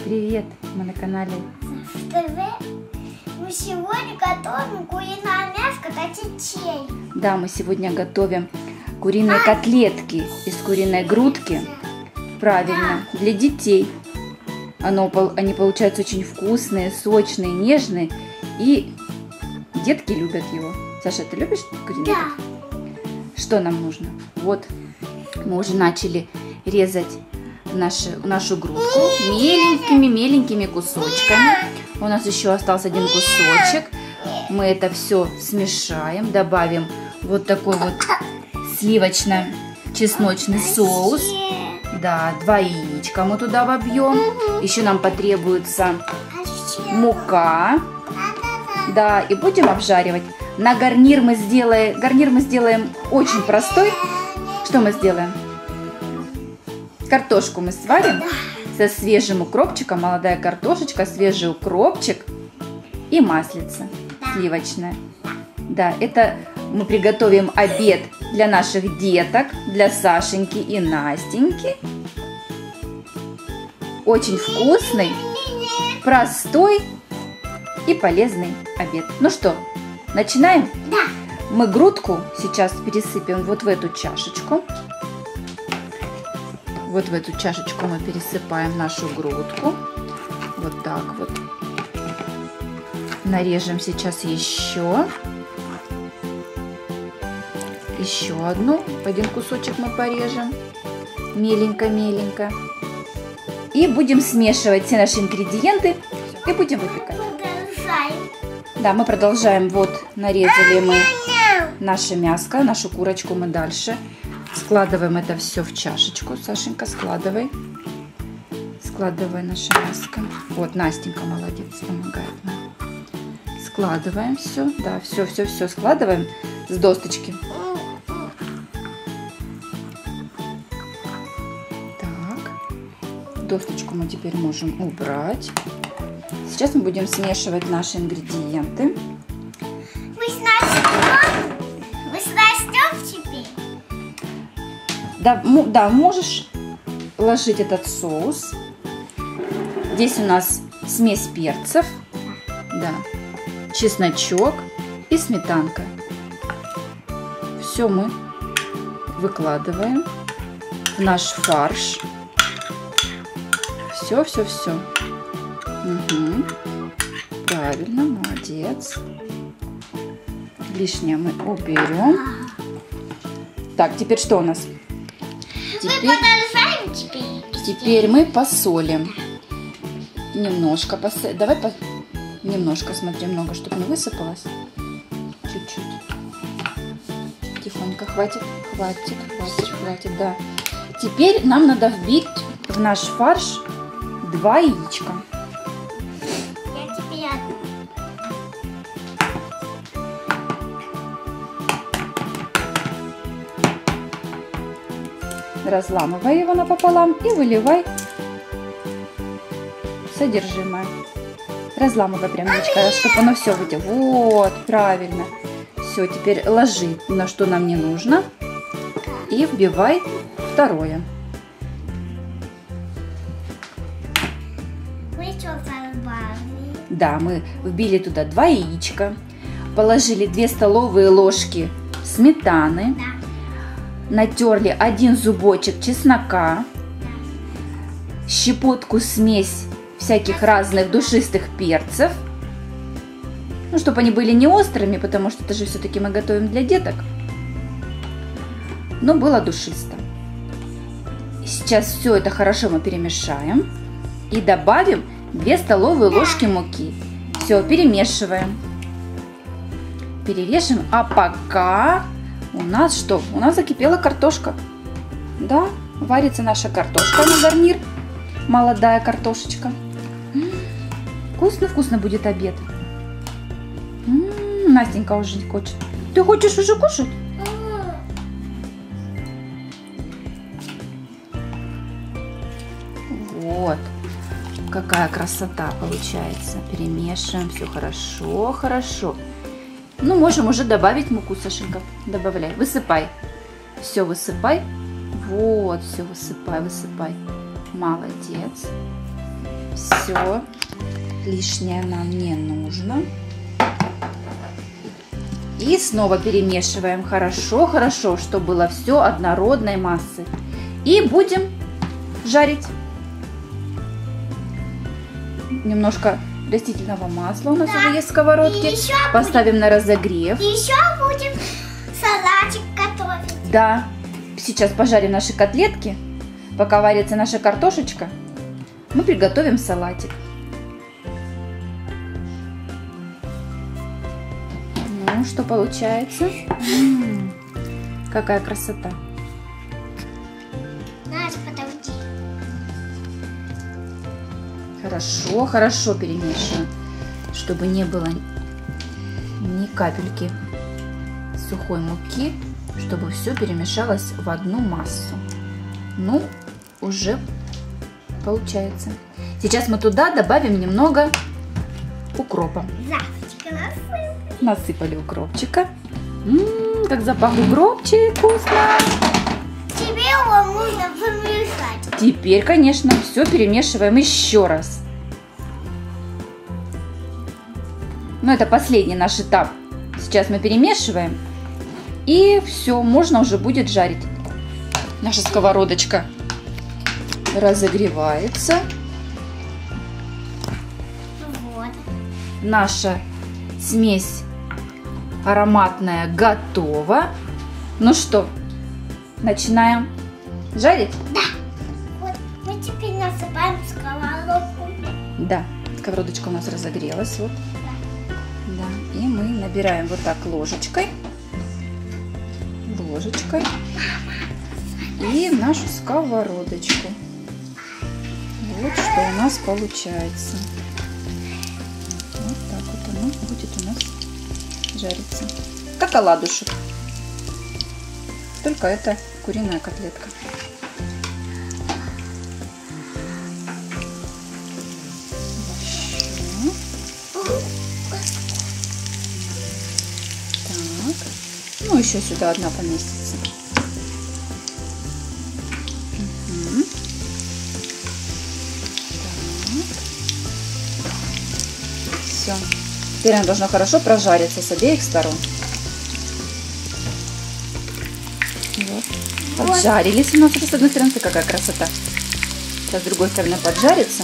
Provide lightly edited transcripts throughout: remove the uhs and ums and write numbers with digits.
Привет, мы на канале ТВ. Мы сегодня готовим куриное мяско для детей. Да, мы сегодня готовим куриные котлетки из куриной грудки. Правильно, для детей. Они получаются очень вкусные, сочные, нежные. И детки любят его. Саша, ты любишь куриные котлетки? Что нам нужно? Вот, мы уже начали резать нашу грудку меленькими кусочками. У нас еще остался один кусочек. Мы это все смешаем, добавим вот такой вот сливочно-чесночный соус. Да, 2 яичка мы туда вобьем. Еще нам потребуется мука. Да, и будем обжаривать. На гарнир мы сделаем очень простой. Что мы сделаем? Картошку мы сварим со свежим укропчиком, молодая картошечка, свежий укропчик и маслица сливочное. Да, это мы приготовим обед для наших деток, для Сашеньки и Настеньки. Очень вкусный, простой и полезный обед. Ну что, начинаем? Да. Мы грудку сейчас пересыпем вот в эту чашечку. Вот в эту чашечку мы пересыпаем нашу грудку. Вот так вот. Нарежем сейчас еще один кусочек мы порежем. Меленько-меленько. И будем смешивать все наши ингредиенты и будем выпекать. Да, мы продолжаем. Вот нарезали мы наше мяско, нашу курочку мы дальше. Складываем это все в чашечку. Сашенька, складывай. Складывай наше мяско. Вот, Настенька молодец, помогает нам. Складываем все. Да, все складываем с досточки. Так. Досточку мы теперь можем убрать. Сейчас мы будем смешивать наши ингредиенты. Да, можешь ложить этот соус. Здесь у нас смесь перцев, да, чесночок и сметанка. Все мы выкладываем в наш фарш. Все. Угу. Правильно, молодец. Лишнее мы уберем. Так, теперь что у нас? Теперь мы посолим. Немножко посолим. Давай немножко, смотри, много, чтобы не высыпалось. Чуть-чуть. Тихонько. Хватит, да. Теперь нам надо вбить в наш фарш 2 яичка. Разламывай его напополам и выливай содержимое. Разламывай прямочка, чтобы оно все выйдет. Вот, правильно. Все, теперь ложи, на что нам не нужно. И вбивай второе. Да, мы вбили туда 2 яичка. Положили 2 столовые ложки сметаны. Натерли 1 зубочек чеснока, щепотку смесь всяких разных душистых перцев, ну, чтобы они были не острыми, потому что это же все-таки мы готовим для деток, но было душисто. Сейчас все это хорошо мы перемешаем и добавим 2 столовые ложки муки. Все, перемешиваем. Перемешиваем, а пока... У нас что? У нас закипела картошка. Да, варится наша картошка на гарнир. Молодая картошечка. Вкусно будет обед. Настенька уже хочет. Ты хочешь уже кушать? Вот. Какая красота получается. Перемешиваем все хорошо. Ну, можем уже добавить муку, Сашенька. Добавляй. Высыпай. Все высыпай. Вот, все высыпай. Молодец. Все. Лишнее нам не нужно. И снова перемешиваем хорошо, чтобы было все однородной массы. И будем жарить. Немножко растительного масла у нас уже есть в сковородке. Поставим на разогрев. Еще будем салатик готовить. Да. Сейчас пожарим наши котлетки. Пока варится наша картошечка, мы приготовим салатик. Ну, что получается? Какая красота. Настя, подожди. Хорошо перемешиваем, чтобы не было ни капельки сухой муки, чтобы все перемешалось в одну массу. Ну, уже получается. Сейчас мы туда добавим немного укропа. Насыпали укропчика. Как запах укропчик, вкусно! Тебе его нужно помешать. Теперь, конечно, все перемешиваем еще раз. Но это последний наш этап. Сейчас мы перемешиваем. И все, можно уже будет жарить. Наша сковородочка разогревается. Вот. Наша смесь ароматная готова. Ну что, начинаем жарить? Да. Вот мы теперь насыпаем сковородку. Да, сковородочка у нас разогрелась. Вот. Да. И мы набираем вот так ложечкой. И в нашу сковородочку. Вот что у нас получается. Вот так вот оно будет у нас жариться. Как оладушек. Только это куриная котлетка. Так. Ну, еще сюда одна поместится. Все. Теперь она должна хорошо прожариться с обеих сторон. Вот. Поджарились у нас с одной стороны. Какая красота. Сейчас с другой стороны поджарится.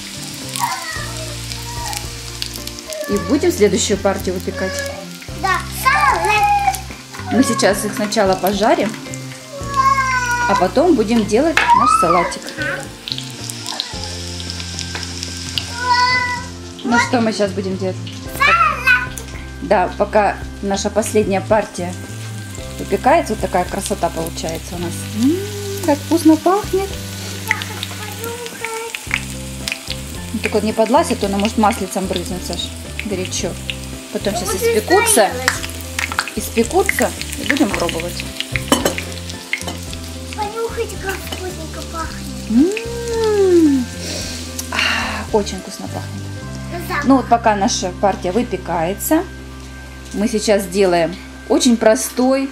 И будем следующую партию выпекать. Да, салат. Мы сейчас их сначала пожарим, а потом будем делать наш салатик. Ну что мы сейчас будем делать? Да, пока наша последняя партия выпекается, вот такая красота получается у нас. Как вкусно пахнет. Только вот не подлазь, а то она может маслицем брызнуть, Саш. Горячо. Потом сейчас испекутся и будем пробовать. Понюхайте, как вкусненько пахнет. Очень вкусно пахнет. Ну вот пока наша партия выпекается, мы сейчас сделаем очень простой,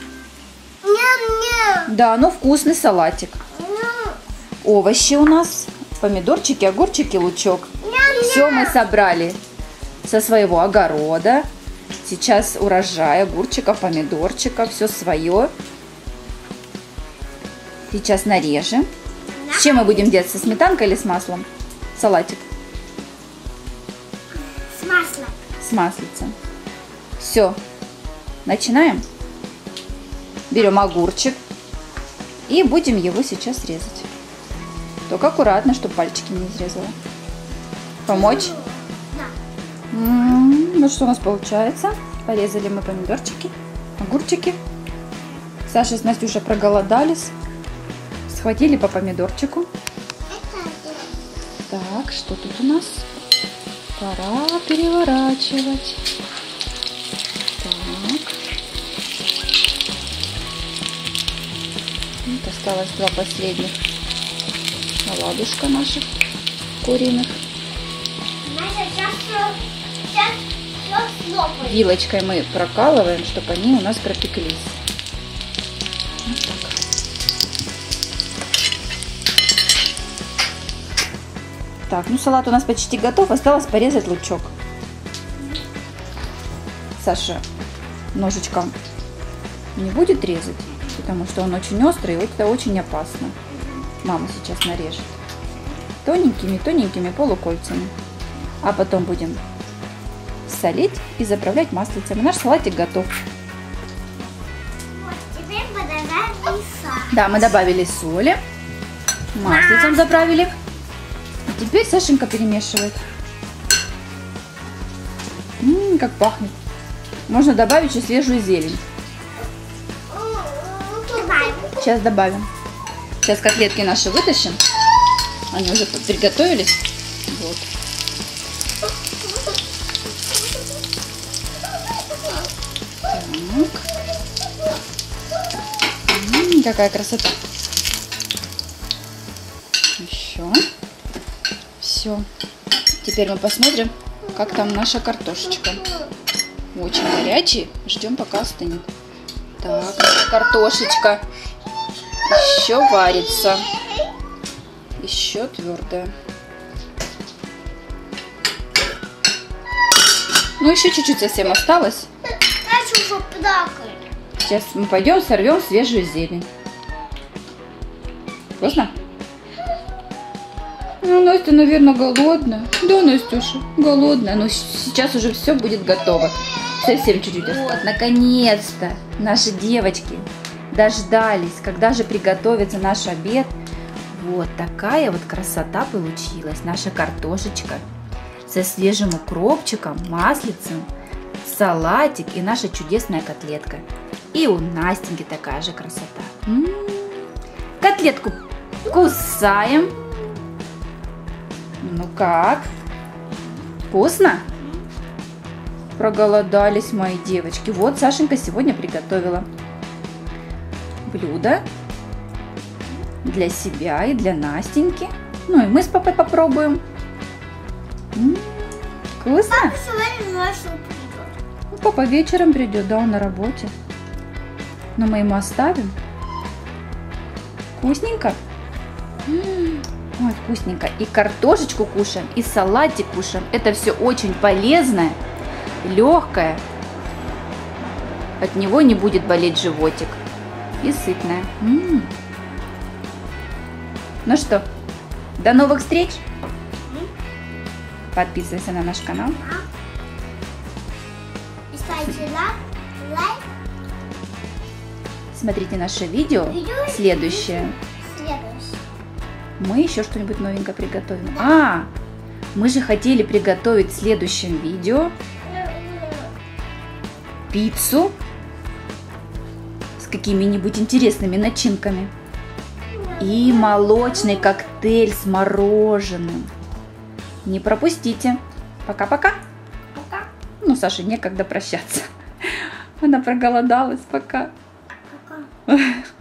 да, но вкусный салатик. Овощи у нас, помидорчики, огурчики, лучок. Все мы собрали со своего огорода. Сейчас урожай огурчиков, помидорчиков, все свое. Сейчас нарежем. С чем мы будем делать? Со сметанкой или с маслом? Салатик. С маслом. С маслицем. Все. Начинаем. Берем огурчик и будем его сейчас резать. Только аккуратно, чтобы пальчики не изрезала. Помочь? Да. Ну что у нас получается? Порезали мы помидорчики, огурчики. Саша с Настюшей проголодались. Схватили по помидорчику. Так, что тут у нас? Пора переворачивать. Так. Вот осталось два последних оладушка наших куриных. Вилочкой мы прокалываем, чтобы они у нас пропеклись. Вот так. Так, ну салат у нас почти готов. Осталось порезать лучок. Саша ножичком не будет резать, потому что он очень острый, и вот это очень опасно. Мама сейчас нарежет тоненькими полукольцами. А потом будем солить и заправлять маслицем. И наш салатик готов. Вот, теперь подаваем яйца. Да, мы добавили соли, маслицем заправили. И теперь Сашенька перемешивает. Как пахнет. Можно добавить еще свежую зелень. Сейчас добавим. Сейчас котлетки наши вытащим. Они уже приготовились. Вот. Так. Какая красота. Еще. Все. Теперь мы посмотрим, как там наша картошечка. Очень горячий. Ждем, пока остынет. Так, картошечка еще варится. Еще твердая. Ну, еще чуть-чуть совсем осталось. Дальше уже плакает. Сейчас мы пойдем сорвем свежую зелень. Вкусно? Ну, Настя, наверное, голодная. Да, Настюша, голодная. Но сейчас уже все будет готово. Совсем чуть-чуть осталось. Наконец-то наши девочки дождались, когда же приготовится наш обед. Вот такая вот красота получилась. Наша картошечка со свежим укропчиком, маслицем, салатик и наша чудесная котлетка. И у Настеньки такая же красота. Котлетку кусаем. Ну как? Вкусно? Проголодались мои девочки. Вот Сашенька сегодня приготовила блюдо для себя и для Настеньки. Ну и мы с папой попробуем. Вкусно? Папа сегодня ночью придет. Ну, папа вечером придет, да, он на работе. Но мы ему оставим. Вкусненько? Ой, вкусненько. И картошечку кушаем, и салатик кушаем. Это все очень полезное, легкое. От него не будет болеть животик. И сытное. Ну что, до новых встреч. Подписывайся на наш канал. И ставьте лайк. Смотрите наше видео следующее. Мы еще что-нибудь новенькое приготовим. Мы же хотели приготовить в следующем видео пиццу с какими-нибудь интересными начинками. И молочный коктейль с мороженым. Не пропустите. Пока-пока. Пока. Ну, Саше некогда прощаться. Она проголодалась. Пока. Пока.